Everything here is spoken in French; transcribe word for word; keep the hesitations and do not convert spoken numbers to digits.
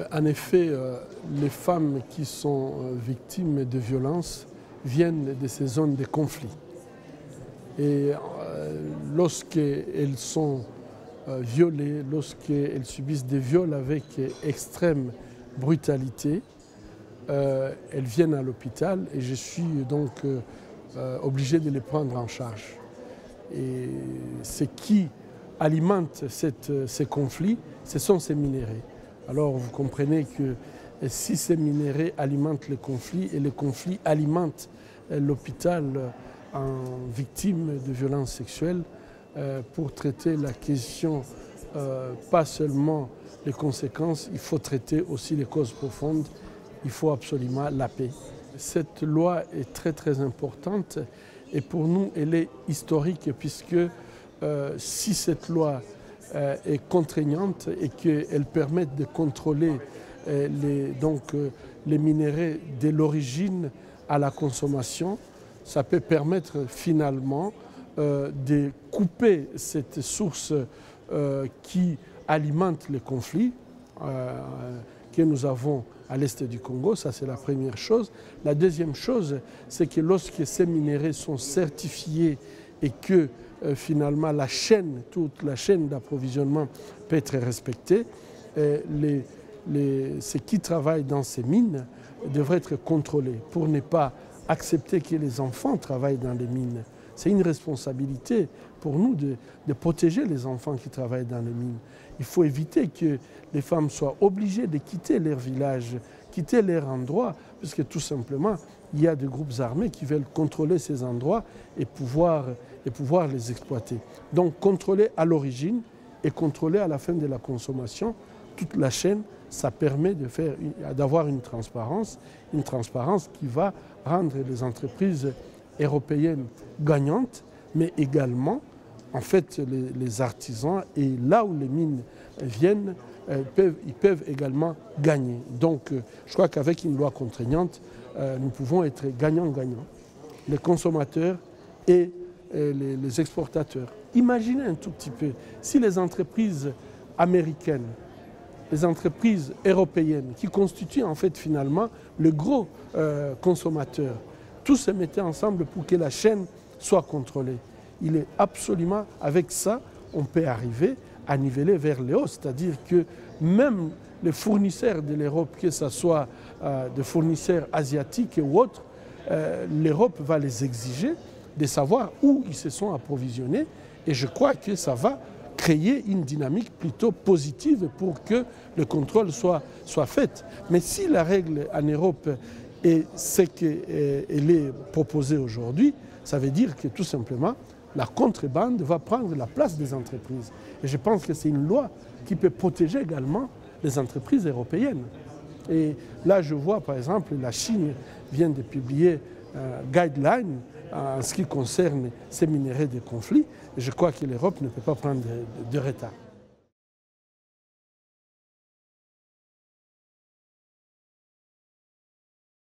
En effet, euh, les femmes qui sont euh, victimes de violences viennent de ces zones de conflit. Et euh, lorsqu'elles sont euh, violées, lorsqu'elles subissent des viols avec extrême brutalité, euh, elles viennent à l'hôpital et je suis donc euh, euh, obligé de les prendre en charge. Et ce qui alimente cette, ces conflits, ce sont ces minéraux. Alors vous comprenez que si ces minéraux alimentent les conflits et les conflits alimentent l'hôpital en victimes de violences sexuelles, euh, pour traiter la question, euh, pas seulement les conséquences, il faut traiter aussi les causes profondes, il faut absolument la paix. Cette loi est très très importante et pour nous elle est historique puisque euh, si cette loi euh, est contraignante et qu'elle permet de contrôler euh, les, donc, euh, les minéraux de l'origine à la consommation, ça peut permettre finalement euh, de couper cette source euh, qui alimente les conflits euh, que nous avons à l'est du Congo. Ça, c'est la première chose. La deuxième chose, c'est que lorsque ces minéraux sont certifiés et que euh, finalement la chaîne, toute la chaîne d'approvisionnement peut être respectée, euh, les, les, ceux qui travaillent dans ces mines devraient être contrôlés pour ne pas accepter que les enfants travaillent dans les mines. C'est une responsabilité pour nous de, de protéger les enfants qui travaillent dans les mines. Il faut éviter que les femmes soient obligées de quitter leur village, quitter leur endroit, puisque tout simplement, il y a des groupes armés qui veulent contrôler ces endroits et pouvoir, et pouvoir les exploiter. Donc contrôler à l'origine et contrôler à la fin de la consommation toute la chaîne, ça permet de faire, d'avoir une transparence, une transparence qui va rendre les entreprises européennes gagnantes, mais également, en fait, les, les artisans et là où les mines viennent, euh, peuvent, ils peuvent également gagner. Donc, euh, je crois qu'avec une loi contraignante, euh, nous pouvons être gagnants-gagnants, les consommateurs et, et les, les exportateurs. Imaginez un tout petit peu, si les entreprises américaines, les entreprises européennes qui constituent en fait finalement le gros euh, consommateur, tous se mettaient ensemble pour que la chaîne soit contrôlée. Il est absolument, avec ça, on peut arriver à niveler vers le haut, c'est-à-dire que même les fournisseurs de l'Europe, que ce soit euh, des fournisseurs asiatiques ou autres, euh, l'Europe va les exiger de savoir où ils se sont approvisionnés et je crois que ça va créer une dynamique plutôt positive pour que le contrôle soit, soit fait. Mais si la règle en Europe est ce qu'elle est proposée aujourd'hui, ça veut dire que tout simplement, la contrebande va prendre la place des entreprises. Et je pense que c'est une loi qui peut protéger également les entreprises européennes. Et là, je vois par exemple, la Chine vient de publier un guideline en ce qui concerne ces minéraux de conflit. Et je crois que l'Europe ne peut pas prendre de, de, de retard.